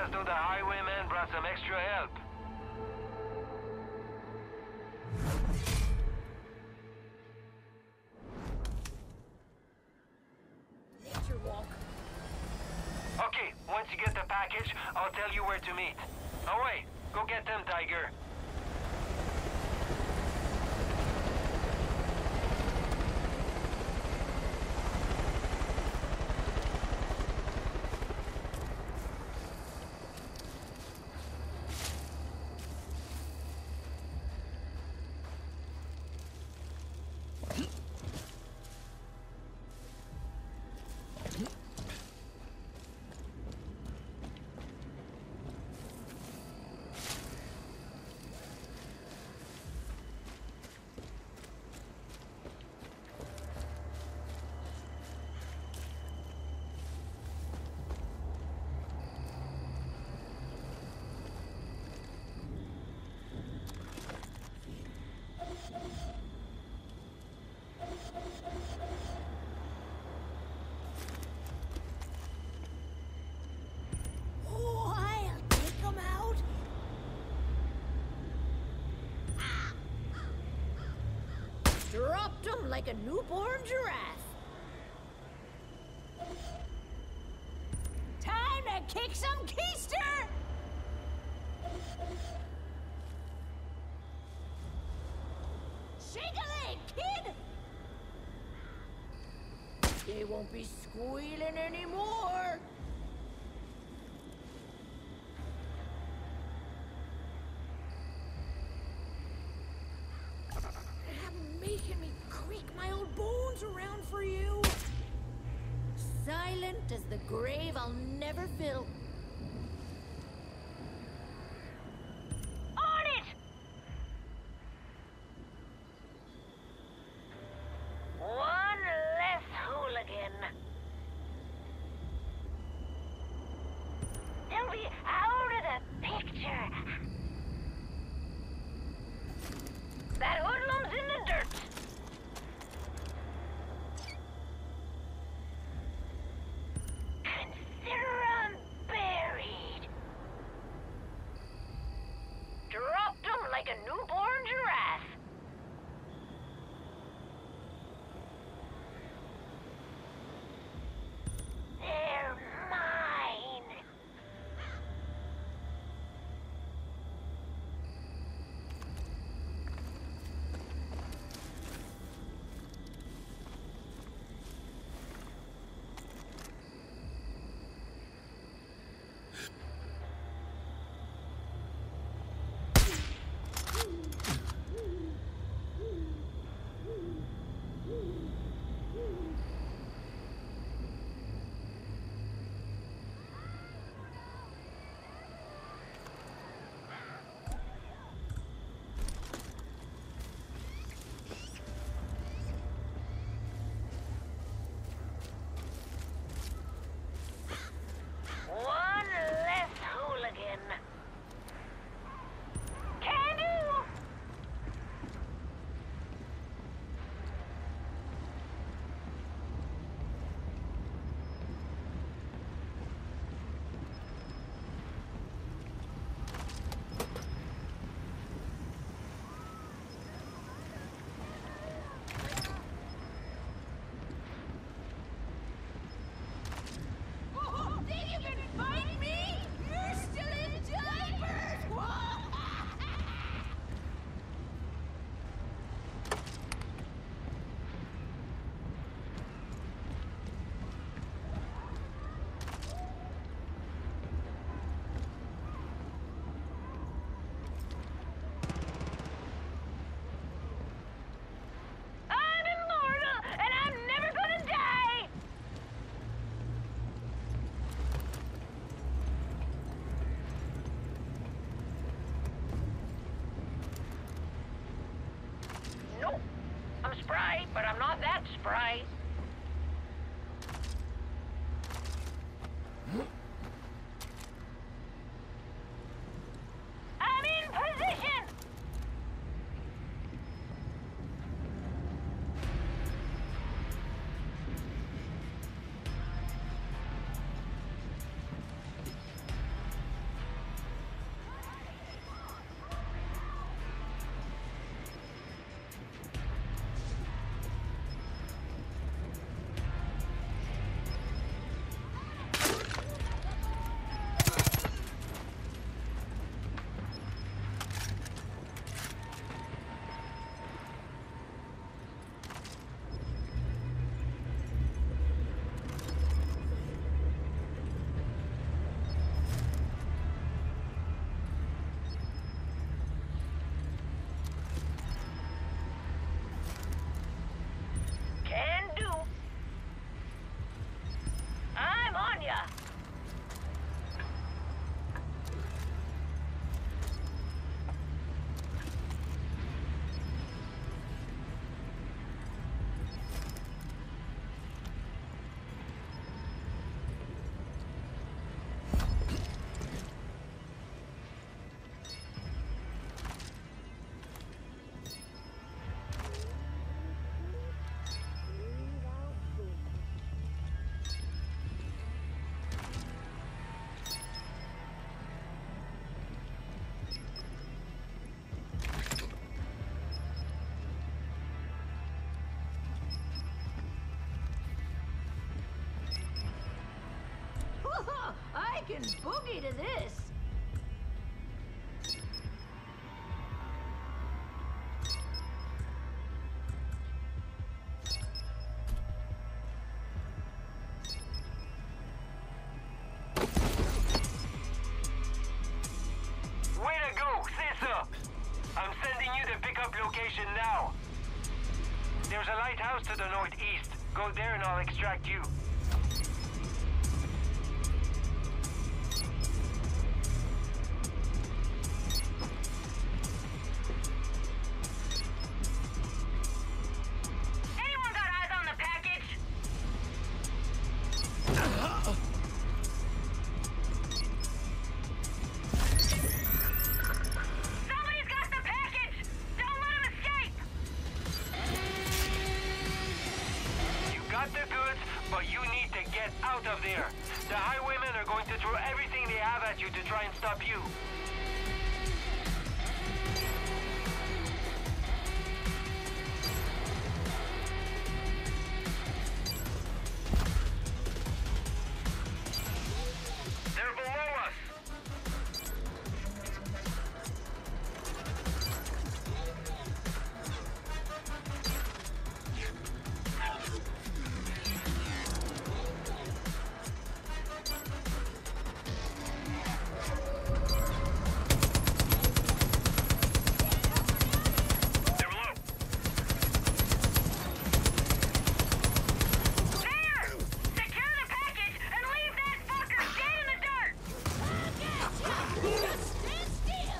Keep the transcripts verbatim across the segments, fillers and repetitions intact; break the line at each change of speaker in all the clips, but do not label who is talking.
as though the Highwaymen brought some extra help.
Nature walk.
Okay, once you get the package, I'll tell you where to meet. Oh wait, go get them, Tiger.
Dropped him like a newborn giraffe. Time to kick some keister! Shake a leg, kid! They won't be squealing anymore. Making me creak my old bones around for you. Silent as the grave I'll never fill. On it! One less hooligan. They'll be out of the picture. That hoodlum's in the dirt. Consider 'em buried. Dropped 'em like a newborn giraffe. They're mine. One less hooligan. Can do! Oh, think you can find me? You're still in diapers! I'm immortal, and I'm never gonna die! Nope. I'm spry, but I'm not that spry. I'm in position! can boogie to this.
Way to go, Sissa! I'm sending you the pickup location now. There's a lighthouse to the northeast. Go there and I'll extract you.
Anyone got eyes on the package? Somebody's got the package! Don't let him escape!
You got the goods, but you need to get out of there. The Highwaymen are going to throw everything they have at you to try and stop you. They're below us. They're below.
There! Secure the package and leave that fucker dead in the dirt! Just stand still!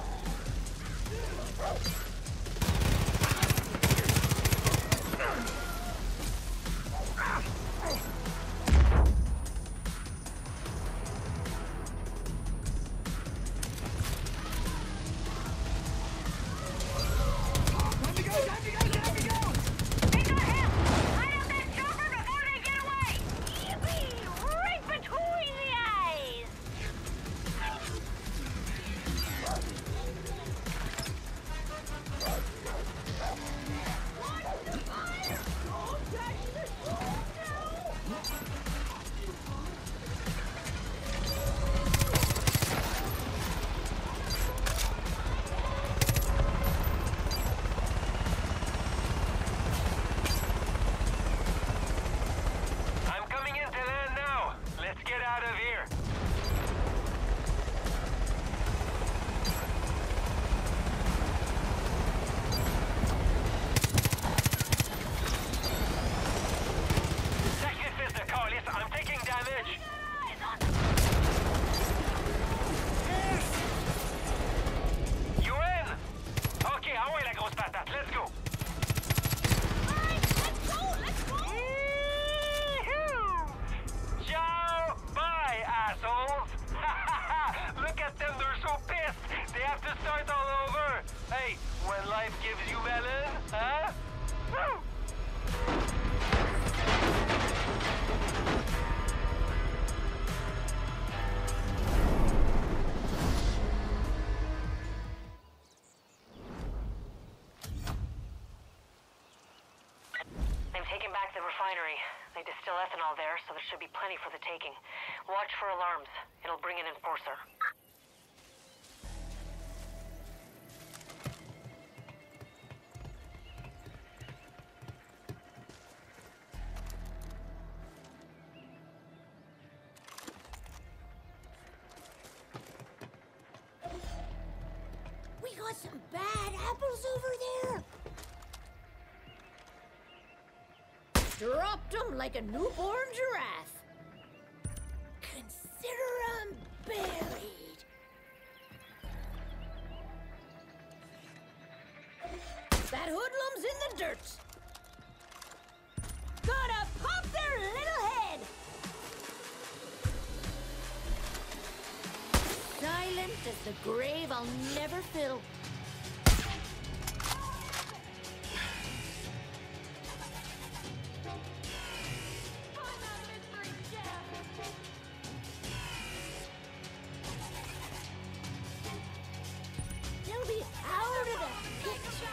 They got him! Light up that chopper before they get away! Yippee! Right between the eyes! Watch the fire! Don't touch the stove now!
I'm coming into land now. Let's get out of here. Second is the call. Yes, I'm taking damage. You in? Okay, ah ouais, la grosse patate. Let's go.
Alright, let's go! Let's go!
Yee-hoo! Ciao! Bye, assholes! Look at them, they're so pissed! They have to start all over! Hey, when life gives you melon, huh? Woo!
They've taken back the refinery. They distill ethanol there, so there should be plenty for the taking. Watch for alarms. It'll bring an enforcer.
We got some bad apples over there! Dropped 'em like a newborn giraffe. Consider 'em buried. That hoodlum's in the dirt. Gotta pop their little head. Silent as the grave I'll never fill. They'll be out of the picture.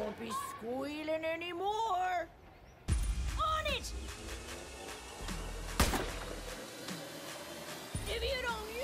won't be squealing anymore. On it! If you don't